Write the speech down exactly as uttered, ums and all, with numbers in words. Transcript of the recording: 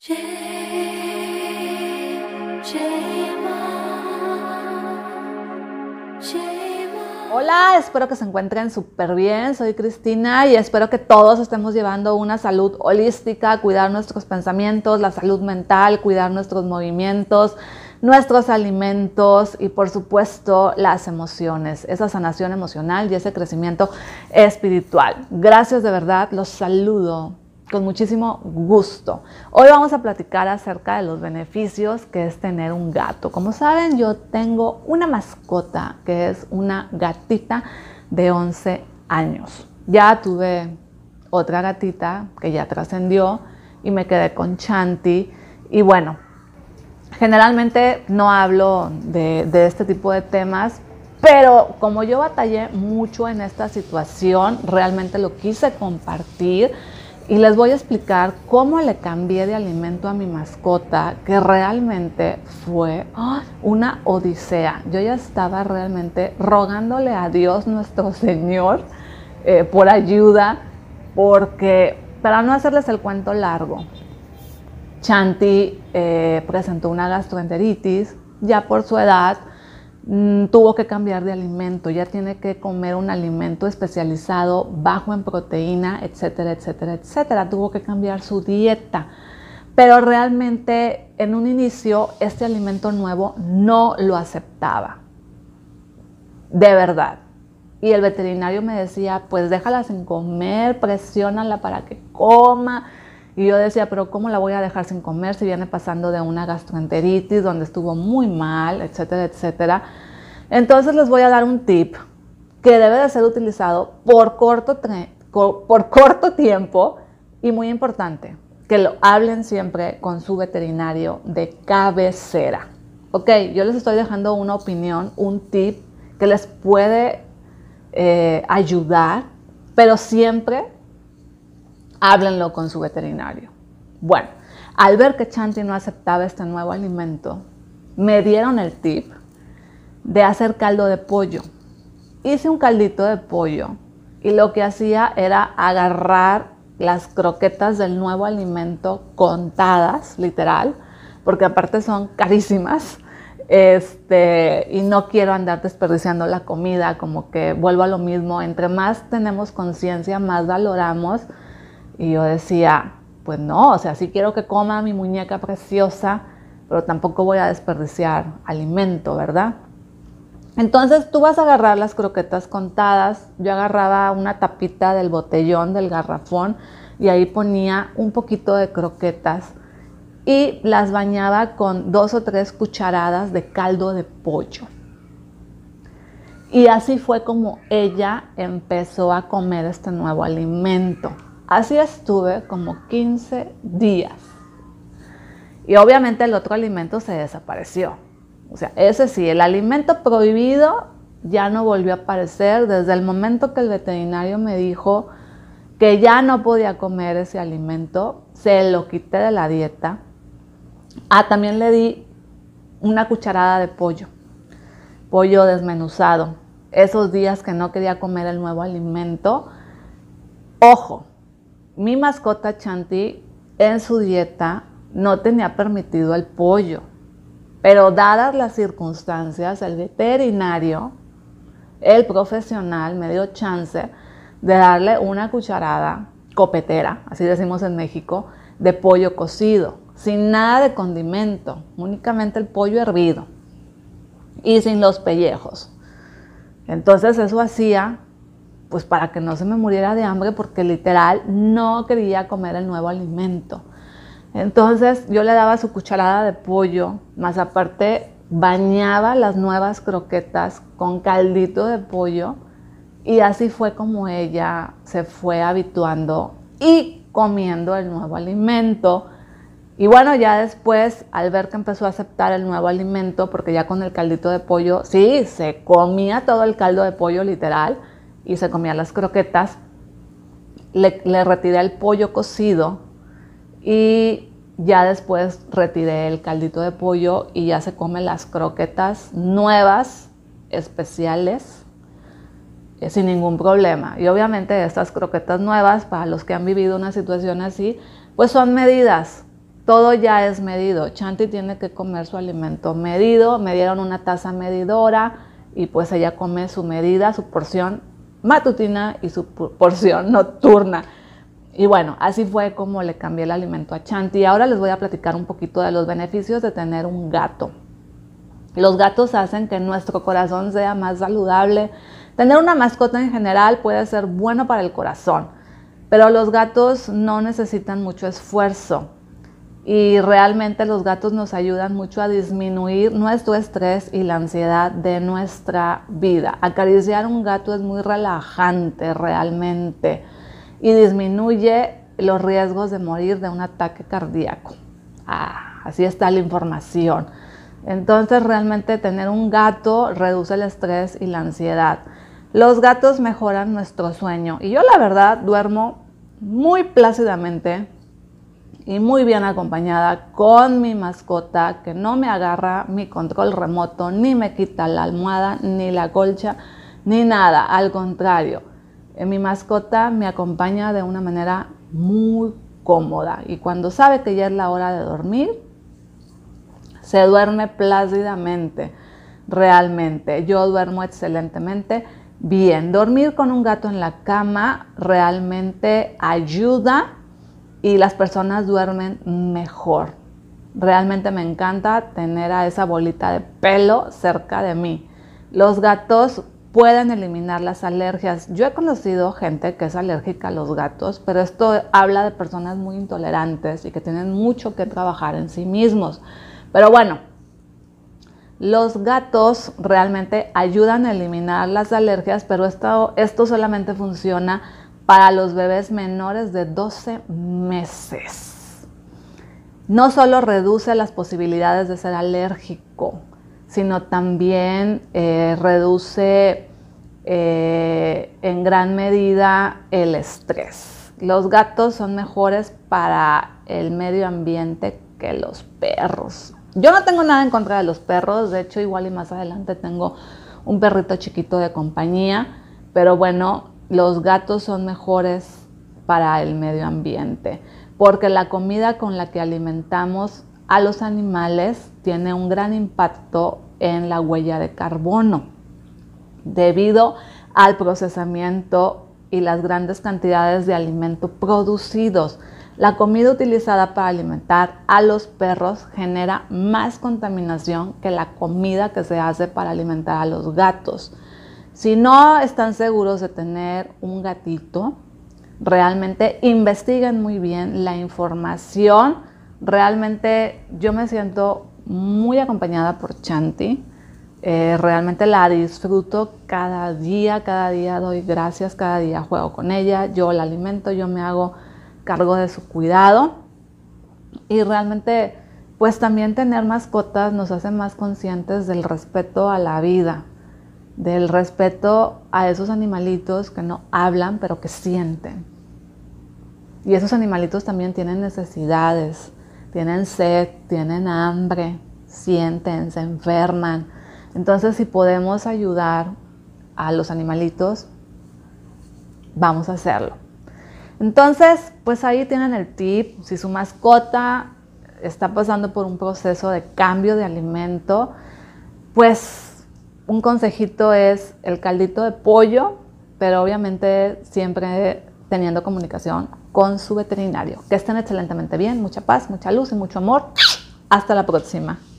Hola, espero que se encuentren súper bien. Soy Cristina y espero que todos estemos llevando una salud holística, cuidar nuestros pensamientos, la salud mental, cuidar nuestros movimientos, nuestros alimentos y por supuesto las emociones, esa sanación emocional y ese crecimiento espiritual. Gracias de verdad, los saludo con muchísimo gusto. Hoy vamos a platicar acerca de los beneficios que es tener un gato. Como saben, yo tengo una mascota que es una gatita de once años. Ya tuve otra gatita que ya trascendió y me quedé con Chanti. Y bueno, generalmente no hablo de, de este tipo de temas, pero como yo batallé mucho en esta situación, realmente lo quise compartir. Y les voy a explicar cómo le cambié de alimento a mi mascota, que realmente fue oh, una odisea. Yo ya estaba realmente rogándole a Dios nuestro Señor eh, por ayuda, porque para no hacerles el cuento largo, Chanti eh, presentó una gastroenteritis, ya por su edad mmm, tuvo que cambiar de alimento, ya tiene que comer un alimento especializado, bajo en proteína, etcétera, etcétera, etcétera. Tuvo que cambiar su dieta, pero realmente en un inicio este alimento nuevo no lo aceptaba, de verdad. Y el veterinario me decía, pues déjala sin comer, presiónala para que coma. Y yo decía, pero ¿cómo la voy a dejar sin comer si viene pasando de una gastroenteritis donde estuvo muy mal, etcétera, etcétera? Entonces les voy a dar un tip que debe de ser utilizado por corto, por corto tiempo y muy importante, que lo hablen siempre con su veterinario de cabecera. Ok, yo les estoy dejando una opinión, un tip que les puede eh, ayudar, pero siempre háblenlo con su veterinario. Bueno, al ver que Chanti no aceptaba este nuevo alimento, me dieron el tip de hacer caldo de pollo. Hice un caldito de pollo y lo que hacía era agarrar las croquetas del nuevo alimento contadas, literal, porque aparte son carísimas, este, y no quiero andar desperdiciando la comida, como que vuelvo a lo mismo, entre más tenemos conciencia, más valoramos. Y yo decía, pues no, o sea, sí quiero que coma mi muñeca preciosa, pero tampoco voy a desperdiciar alimento, ¿verdad? Entonces tú vas a agarrar las croquetas contadas. Yo agarraba una tapita del botellón, del garrafón, y ahí ponía un poquito de croquetas y las bañaba con dos o tres cucharadas de caldo de pollo. Y así fue como ella empezó a comer este nuevo alimento. Así estuve como quince días. Y obviamente el otro alimento se desapareció. O sea, ese sí, el alimento prohibido ya no volvió a aparecer desde el momento que el veterinario me dijo que ya no podía comer ese alimento. Se lo quité de la dieta. Ah, también le di una cucharada de pollo. Pollo desmenuzado. Esos días que no quería comer el nuevo alimento. Ojo. Mi mascota Chanti en su dieta no tenía permitido el pollo, pero dadas las circunstancias, el veterinario, el profesional, me dio chance de darle una cucharada copetera, así decimos en México, de pollo cocido, sin nada de condimento, únicamente el pollo hervido y sin los pellejos. Entonces eso hacía pues para que no se me muriera de hambre, porque literal no quería comer el nuevo alimento. Entonces yo le daba su cucharada de pollo, más aparte bañaba las nuevas croquetas con caldito de pollo, y así fue como ella se fue habituando y comiendo el nuevo alimento. Y bueno, ya después, al ver que empezó a aceptar el nuevo alimento, porque ya con el caldito de pollo, sí, se comía todo el caldo de pollo literal, y se comía las croquetas, le, le retiré el pollo cocido y ya después retiré el caldito de pollo y ya se come las croquetas nuevas, especiales, eh, sin ningún problema. Y obviamente estas croquetas nuevas, para los que han vivido una situación así, pues son medidas, todo ya es medido. Chanti tiene que comer su alimento medido, me dieron una taza medidora y pues ella come su medida, su porción matutina y su porción nocturna. Y bueno, así fue como le cambié el alimento a Chanti. Ahora les voy a platicar un poquito de los beneficios de tener un gato. Los gatos hacen que nuestro corazón sea más saludable. Tener una mascota en general puede ser bueno para el corazón, pero los gatos no necesitan mucho esfuerzo. Y realmente los gatos nos ayudan mucho a disminuir nuestro estrés y la ansiedad de nuestra vida. Acariciar un gato es muy relajante realmente y disminuye los riesgos de morir de un ataque cardíaco. Ah, así está la información. Entonces realmente tener un gato reduce el estrés y la ansiedad. Los gatos mejoran nuestro sueño y yo la verdad duermo muy plácidamente y muy bien acompañada con mi mascota, que no me agarra mi control remoto, ni me quita la almohada, ni la colcha, ni nada. Al contrario, mi mascota me acompaña de una manera muy cómoda y cuando sabe que ya es la hora de dormir, se duerme plácidamente, realmente. Yo duermo excelentemente bien. Dormir con un gato en la cama realmente ayuda y las personas duermen mejor. Realmente me encanta tener a esa bolita de pelo cerca de mí. Los gatos pueden eliminar las alergias. Yo he conocido gente que es alérgica a los gatos, pero esto habla de personas muy intolerantes y que tienen mucho que trabajar en sí mismos. Pero bueno, los gatos realmente ayudan a eliminar las alergias, pero esto, esto solamente funciona para los bebés menores de doce meses. No solo reduce las posibilidades de ser alérgico, sino también eh, reduce eh, en gran medida el estrés. Los gatos son mejores para el medio ambiente que los perros. Yo no tengo nada en contra de los perros, de hecho igual y más adelante tengo un perrito chiquito de compañía, pero bueno, los gatos son mejores para el medio ambiente, porque la comida con la que alimentamos a los animales tiene un gran impacto en la huella de carbono, debido al procesamiento y las grandes cantidades de alimento producidos. La comida utilizada para alimentar a los perros genera más contaminación que la comida que se hace para alimentar a los gatos. Si no están seguros de tener un gatito, realmente investiguen muy bien la información. Realmente yo me siento muy acompañada por Chanti. Eh, realmente la disfruto cada día, cada día doy gracias, cada día juego con ella, yo la alimento, yo me hago cargo de su cuidado y realmente pues también tener mascotas nos hace más conscientes del respeto a la vida, del respeto a esos animalitos que no hablan pero que sienten. Y esos animalitos también tienen necesidades, tienen sed, tienen hambre, sienten, se enferman. Entonces si podemos ayudar a los animalitos, vamos a hacerlo. Entonces, pues ahí tienen el tip. Si su mascota está pasando por un proceso de cambio de alimento, pues un consejito es el caldito de pollo, pero obviamente siempre teniendo comunicación con su veterinario. Que estén excelentemente bien, mucha paz, mucha luz y mucho amor. Hasta la próxima.